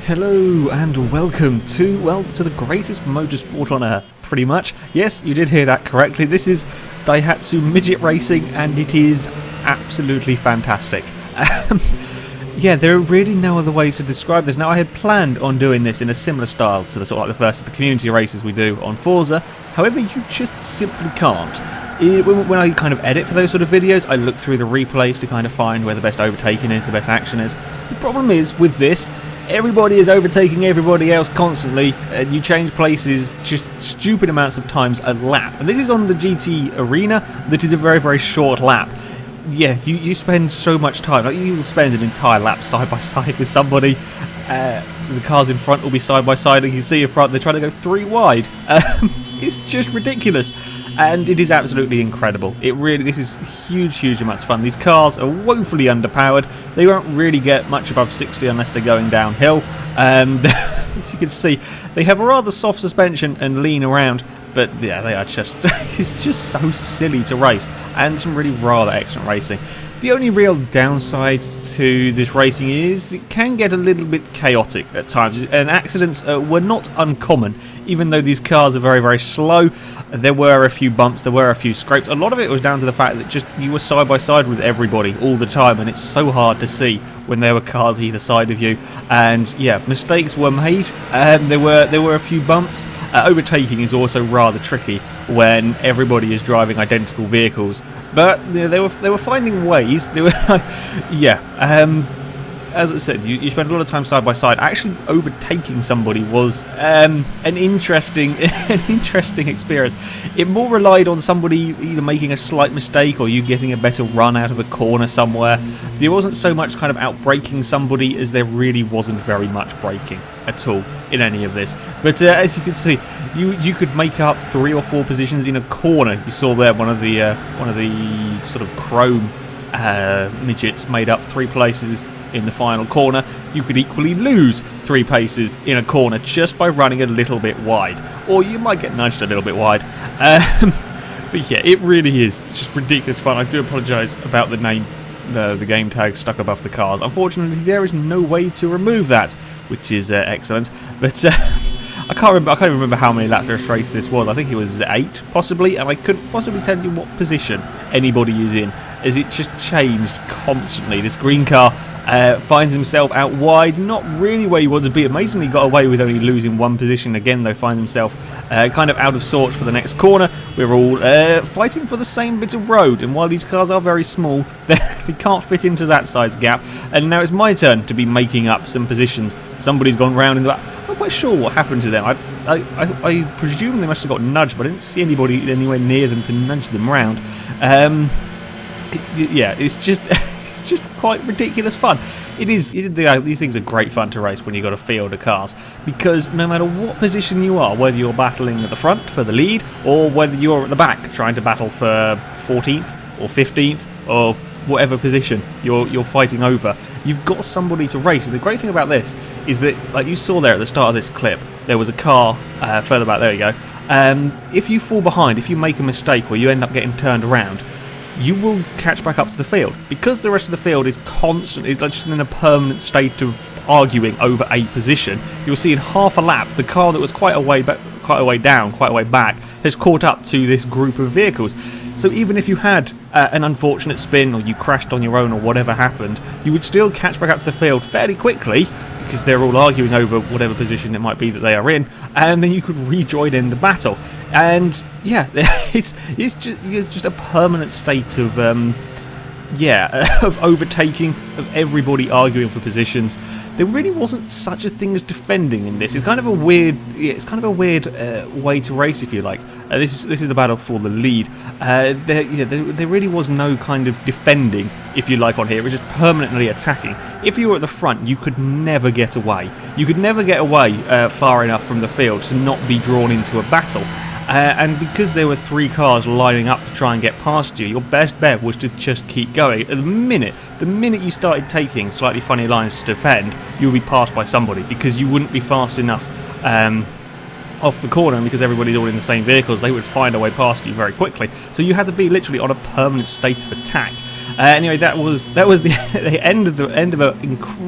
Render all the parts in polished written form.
Hello and welcome to the greatest motorsport on earth, pretty much. Yes, you did hear that correctly. This is Daihatsu Midget Racing and it is absolutely fantastic. Yeah, there are really no other way to describe this. Now, I had planned on doing this in a similar style to the sort of like the versus the community races we do on Forza. However, you just simply can't. When I kind of edit for those sort of videos, I look through the replays to kind of find where the best overtaking is, the best action is. The problem is, with this, everybody is overtaking everybody else constantly, and you change places just stupid amounts of times a lap. And this is on the GT Arena, that is a very, very short lap. Yeah, you spend so much time. Like, you will spend an entire lap side by side with somebody. The cars in front will be side by side, and you see in front they're trying to go 3 wide. It's just ridiculous, and it is absolutely incredible. This is huge amounts of fun. These cars are woefully underpowered. They won't really get much above 60 unless they're going downhill. As you can see, they have a rather soft suspension and lean around. But yeah, they are just, it's just so silly to race, and some really rather excellent racing. The only real downside to this racing is it can get a little bit chaotic at times, and accidents were not uncommon. Even though these cars are very, very slow, there were a few bumps, there were a few scrapes. A lot of it was down to the fact that just you were side by side with everybody all the time, and it's so hard to see when there were cars either side of you. And yeah, mistakes were made, there were a few bumps. Overtaking is also rather tricky when everybody is driving identical vehicles, but you know, they were finding ways. They were, yeah. As I said, you spend a lot of time side by side. Actually, overtaking somebody was an interesting experience. It more relied on somebody either making a slight mistake or you getting a better run out of a corner somewhere. There wasn't so much kind of outbraking somebody as there really wasn't very much braking at all in any of this. But as you can see, you could make up 3 or 4 positions in a corner. You saw there one of the sort of chrome midgets made up 3 places in the final corner. You could equally lose 3 paces in a corner just by running a little bit wide, or you might get nudged a little bit wide. But yeah, it really is just ridiculous fun. I do apologise about the name, the game tag stuck above the cars. Unfortunately, there is no way to remove that, which is excellent. But I can't even remember how many laps of race this was. I think it was 8 possibly, and I couldn't possibly tell you what position anybody is in, as it just changed constantly. This green car finds himself out wide, not really where he wanted to be. Amazingly got away with only losing 1 position again, though. Finds himself kind of out of sorts for the next corner. We're all fighting for the same bit of road, and while these cars are very small, they can't fit into that size gap. And now it's my turn to be making up some positions. Somebody's gone round in the back. I'm not quite sure what happened to them. I presume they must have got nudged, but I didn't see anybody anywhere near them to nudge them round. Yeah, it's just it's just quite ridiculous fun. These things are great fun to race when you've got a field of cars, because no matter what position you are, whether you're battling at the front for the lead or whether you're at the back trying to battle for 14th or 15th or whatever position you're fighting over, you've got somebody to race. And the great thing about this is that, like you saw there at the start of this clip, there was a car further back. There you go. If you fall behind, if you make a mistake or you end up getting turned around, you will catch back up to the field, because the rest of the field is constantly, it's like just in a permanent state of arguing over a position. You'll see in half a lap, the car that was quite a way back, has caught up to this group of vehicles. So even if you had an unfortunate spin, or you crashed on your own, or whatever happened, you would still catch back up to the field fairly quickly, because they're all arguing over whatever position it might be that they are in, and then you could rejoin in the battle. And yeah, it's just a permanent state of of overtaking, of everybody arguing for positions. There really wasn't such a thing as defending in this. It's kind of a weird, way to race, if you like. This is the battle for the lead. There really was no kind of defending, if you like, on here. It was just permanently attacking. If you were at the front, you could never get away. You could never get away far enough from the field to not be drawn into a battle. And because there were 3 cars lining up to try and get past you, your best bet was to just keep going. At the minute you started taking slightly funny lines to defend, you would be passed by somebody, because you wouldn't be fast enough off the corner, and because everybody's all in the same vehicles, they would find a way past you very quickly. So you had to be literally on a permanent state of attack. Anyway, that was the end of an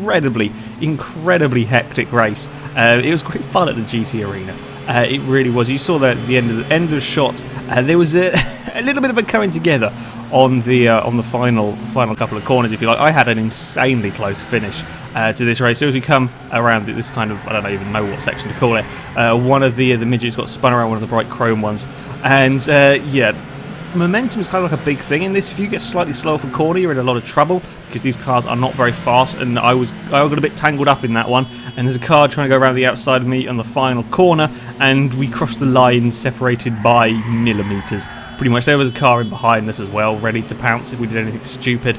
incredibly hectic race. It was great fun at the GT Arena. It really was. You saw that at the end of the shot. There was a little bit of a coming together on the final couple of corners, if you like. I had an insanely close finish to this race. So as we come around this kind of, I don't even know what section to call it, one of the midgets got spun around, one of the bright chrome ones, and yeah, momentum is kind of like a big thing in this. If you get slightly slower for corner, you're in a lot of trouble because these cars are not very fast, and I got a bit tangled up in that one, and there's a car trying to go around the outside of me on the final corner, and we crossed the line separated by millimetres. Pretty much. There was a car in behind us as well, ready to pounce if we did anything stupid.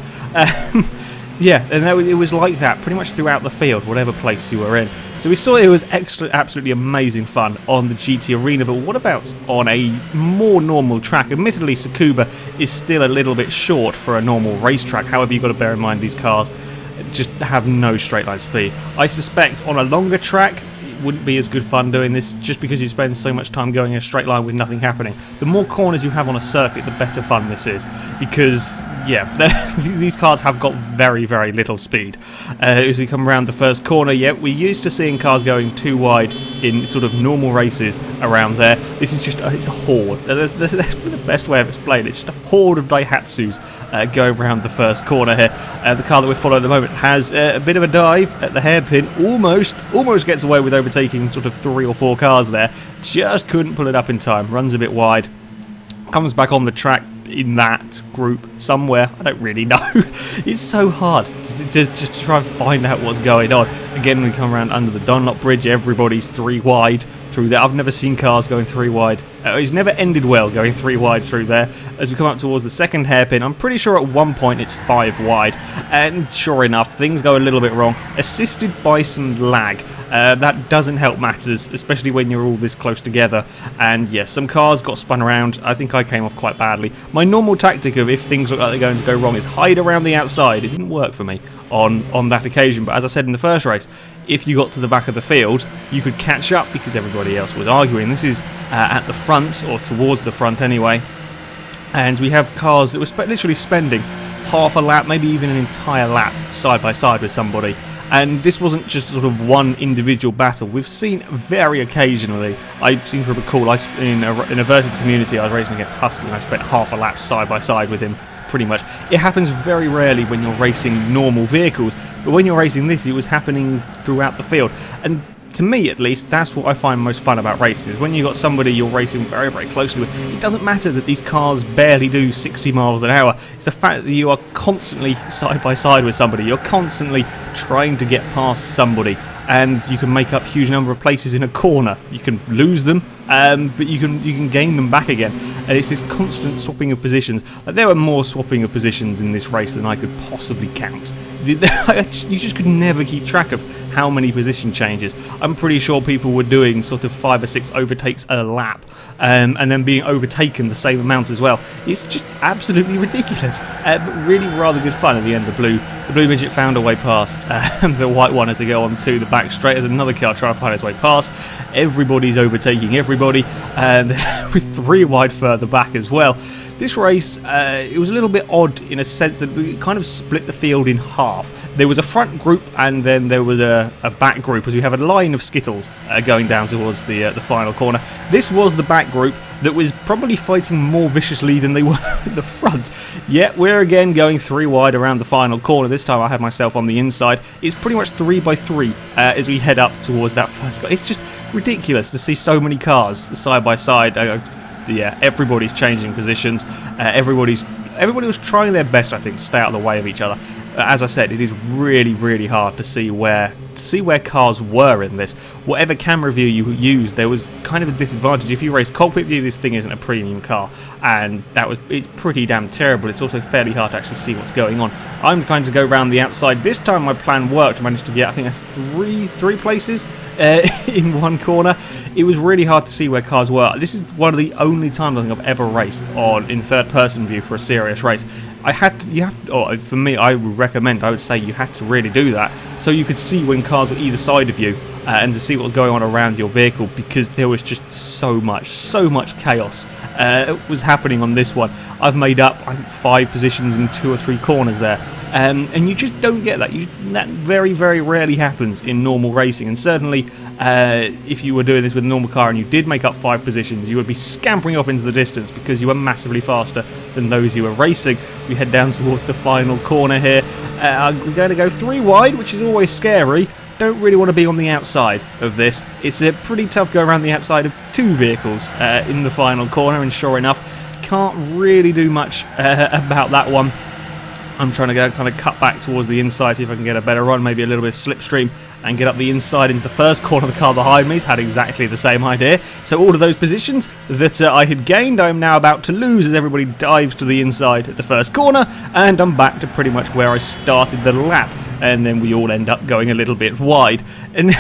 Yeah, and it was like that pretty much throughout the field, whatever place you were in. So we saw it was absolutely amazing fun on the GT Arena, but what about on a more normal track? Admittedly, Tsukuba is still a little bit short for a normal racetrack. However, you've got to bear in mind these cars just have no straight line speed. I suspect on a longer track, it wouldn't be as good fun doing this just because you spend so much time going in a straight line with nothing happening. The more corners you have on a circuit, the better fun this is, because yeah, these cars have got very little speed. As we come around the first corner, yeah, we're used to seeing cars going too wide in sort of normal races around there. This is just, it's a horde. That's the best way of explaining it. It's just a horde of daihatsus going around the first corner here. The car that we're following at the moment has a bit of a dive at the hairpin, almost gets away with overtaking sort of 3 or 4 cars there. Just couldn't pull it up in time, runs a bit wide, comes back on the track in that group somewhere. I don't really know. It's so hard to just try and find out what's going on. Again, we come around under the Dunlop Bridge, everybody's 3 wide through there. I've never seen cars going 3 wide. It's never ended well going 3 wide through there. As we come up towards the second hairpin, I'm pretty sure at one point it's 5 wide, and sure enough, things go a little bit wrong, assisted by some lag. That doesn't help matters, especially when you're all this close together. And yes, some cars got spun around. I think I came off quite badly. My normal tactic of if things look like they're going to go wrong is hide around the outside. It didn't work for me on that occasion, but as I said in the first race, if you got to the back of the field, you could catch up because everybody else was arguing. This is at the front, or towards the front anyway, and we have cars that were literally spending half a lap, maybe even an entire lap, side by side with somebody. And this wasn't just sort of one individual battle. We've seen very occasionally, I seem to recall, in a versus community, I was racing against Husky and I spent half a lap side by side with him, pretty much. It happens very rarely when you're racing normal vehicles, but when you're racing this, it was happening throughout the field. And to me, at least, that's what I find most fun about racing, is when you've got somebody you're racing very closely with. It doesn't matter that these cars barely do 60 miles an hour. It's the fact that you are constantly side by side with somebody. You're constantly trying to get past somebody, and you can make up huge number of places in a corner. You can lose them, but you can gain them back again. And it's this constant swapping of positions. There were more swapping of positions in this race than I could possibly count. You just could never keep track of how many position changes. I'm pretty sure people were doing sort of 5 or 6 overtakes a lap, and then being overtaken the same amount as well. It's just absolutely ridiculous, but really rather good fun at the end. The blue midget found a way past. The white one had to go on to the back straight as another car trying to find its way past. Everybody's overtaking everybody, and with 3 wide further back as well. This race, it was a little bit odd in a sense that it kind of split the field in half. There was a front group and then there was a back group, as we have a line of Skittles going down towards the final corner. This was the back group that was probably fighting more viciously than they were at the front. Yet we're again going 3 wide around the final corner. This time I had myself on the inside. It's pretty much 3 by 3 as we head up towards that first car. It's just ridiculous to see so many cars side by side. Yeah, everybody's changing positions. Everybody was trying their best, I think, to stay out of the way of each other. As I said, it is really hard to see where cars were in this. Whatever camera view you used, there was kind of a disadvantage. If you race cockpit view, this thing isn't a premium car, and it's pretty damn terrible. It's also fairly hard to actually see what's going on. I'm trying to go around the outside. This time my plan worked. I managed to get, I think that's three places in one corner. It was really hard to see where cars were. This is one of the only times I think I've ever raced in third-person view for a serious race. For me, I would say you had to really do that, so you could see when cars were either side of you and to see what was going on around your vehicle, because there was just so much chaos was happening on this one. I've made up, I think, 5 positions in 2 or 3 corners there. And you just don't get that. That very, very rarely happens in normal racing. And certainly, if you were doing this with a normal car and you did make up 5 positions, you would be scampering off into the distance because you were massively faster than those you were racing. We head down towards the final corner here. We're going to go 3 wide, which is always scary. Don't really want to be on the outside of this. It's a pretty tough go around the outside of 2 vehicles in the final corner, and sure enough, can't really do much about that one. I'm trying to go kind of cut back towards the inside, see if I can get a better run, maybe a little bit of slipstream, and get up the inside into the first corner. The car behind me has had exactly the same idea. So all of those positions that I had gained, I'm now about to lose as everybody dives to the inside at the first corner, and I'm back to pretty much where I started the lap. And then we all end up going a little bit wide. And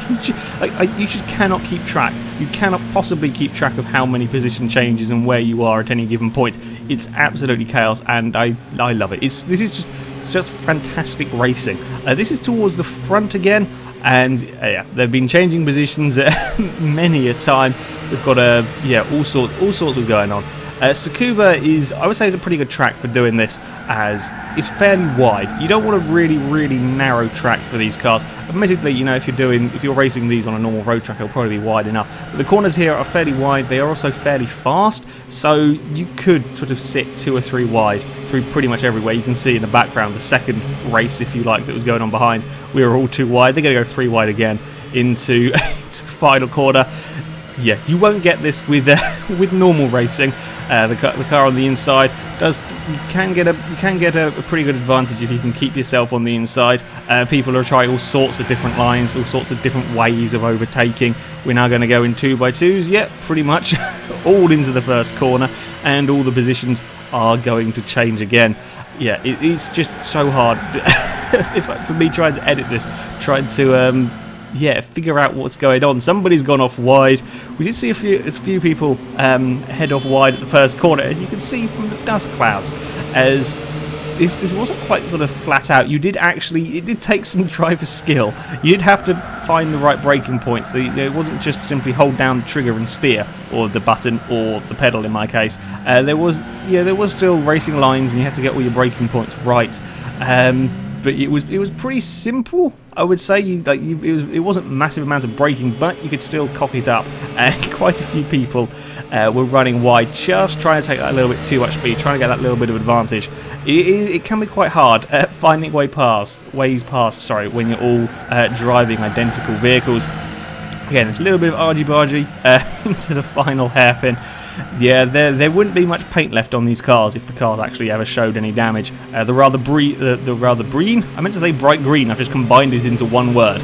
you just cannot keep track. You cannot possibly keep track of how many position changes and where you are at any given point. It's absolutely chaos, and I love it. This is just fantastic racing. This is towards the front again, and yeah, they've been changing positions many a time. We've got all sorts was going on. Tsukuba is, I would say, is a pretty good track for doing this, as it's fairly wide. You don't want a really narrow track for these cars. Admittedly, you know, if you're racing these on a normal road track, it'll probably be wide enough. But the corners here are fairly wide. They are also fairly fast, so you could sort of sit 2 or 3 wide through pretty much everywhere. You can see in the background the second race, if you like, that was going on behind. We were all 2 wide. They're going to go 3 wide again into the final corner. Yeah, you won't get this with normal racing. The car on the inside you can get a pretty good advantage if you can keep yourself on the inside. People are trying all sorts of different lines, all sorts of different ways of overtaking. We're now going to go in 2x2s. Yep, pretty much all into the first corner, and all the positions are going to change again. Yeah, it's just so hard for me trying to edit this, trying to figure out what's going on. Somebody's gone off wide. We did see a few people head off wide at the first corner, as you can see from the dust clouds, as this wasn't quite sort of flat out. It did take some driver skill. You did have to find the right braking points. It wasn't just simply hold down the trigger and steer, or the button, or the pedal in my case. There was still racing lines, and you had to get all your braking points right. But it was pretty simple, I would say. It wasn't a massive amount of braking, but you could still cock it up. Quite a few people were running wide, just trying to take that little bit too much speed, trying to get that little bit of advantage. It can be quite hard finding ways past, when you're all driving identical vehicles. Again, it's a little bit of argy-bargy into the final hairpin. Yeah, there wouldn't be much paint left on these cars if the cars actually ever showed any damage. The rather green, I meant to say bright green, I've just combined it into one word.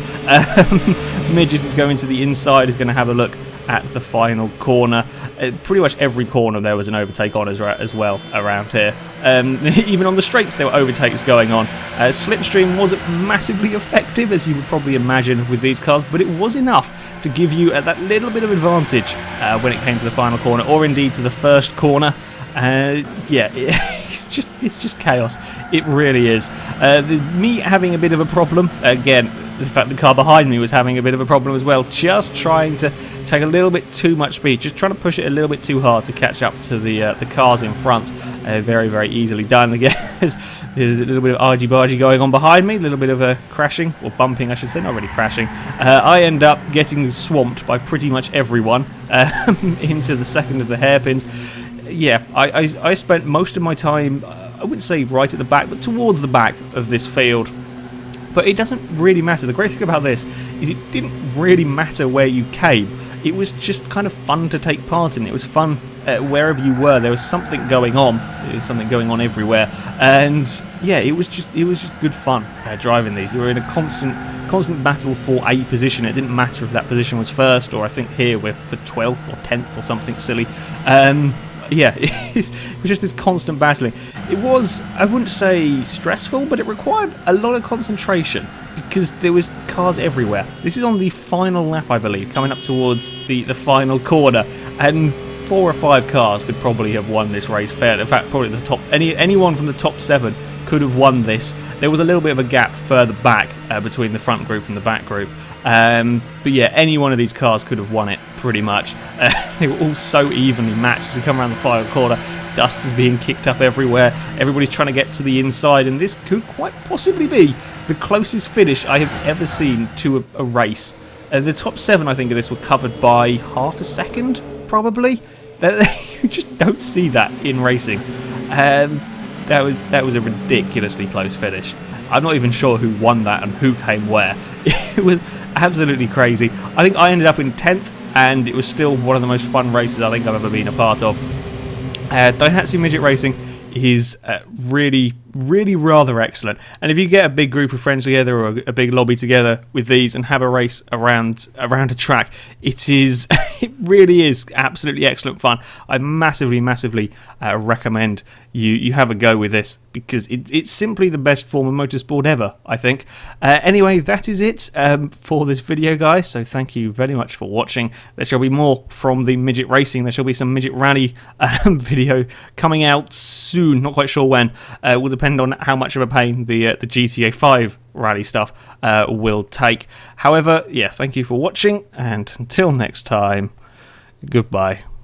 Midget is going to the inside, is going to have a look at the final corner. Pretty much every corner there was an overtake on as well around here. Even on the straights there were overtakes going on. Slipstream wasn't massively effective, as you would probably imagine with these cars, but it was enough to give you that little bit of advantage when it came to the final corner, or indeed to the first corner. Yeah, it's just chaos. It really is. Me having a bit of a problem again. In fact, the car behind me was having a bit of a problem as well, just trying to take a little bit too much speed, just trying to push it a little bit too hard to catch up to the cars in front. Very easily done. Again, there's a little bit of argy-bargy going on behind me, a little bit of crashing, or bumping I should say, not really crashing. I end up getting swamped by pretty much everyone into the second of the hairpins. Yeah, I spent most of my time, I wouldn't say right at the back, but towards the back of this field. But it doesn't really matter. The great thing about this is it didn't really matter where you came. It was just kind of fun to take part in. It was fun wherever you were. There was something going on. There was something going on everywhere. And yeah, it was just good fun driving these. You were in a constant battle for a position. It didn't matter if that position was first, or I think here we're for 12th or 10th or something silly. Yeah, it was just this constant battling. It was, I wouldn't say stressful, but it required a lot of concentration because there was cars everywhere. This is on the final lap, I believe, coming up towards the final corner, and 4 or 5 cars could probably have won this race fair. In fact, probably the top anyone from the top 7 could have won this. There was a little bit of a gap further back between the front group and the back group. But yeah, any one of these cars could have won it, pretty much. They were all so evenly matched. As we come around the final corner, dust is being kicked up everywhere. Everybody's trying to get to the inside, and this could quite possibly be the closest finish I have ever seen to a race. The top 7, I think, of this were covered by half a second, probably. You just don't see that in racing. That was a ridiculously close finish. I'm not even sure who won that and who came where. It was absolutely crazy. I think I ended up in 10th, and it was still one of the most fun races I think I've ever been a part of. Daihatsu Midget Racing is really rather excellent, and if you get a big group of friends together or a big lobby together with these and have a race around a track, it really is absolutely excellent fun. I massively recommend you have a go with this, because it's simply the best form of motorsport ever, I think. Anyway, that is it for this video, guys, so thank you very much for watching. There shall be more from the Midget Racing. There shall be some Midget Rally video coming out soon, not quite sure when. Will depend on how much of a pain the GTA 5 rally stuff will take. However, yeah, thank you for watching, and until next time, goodbye.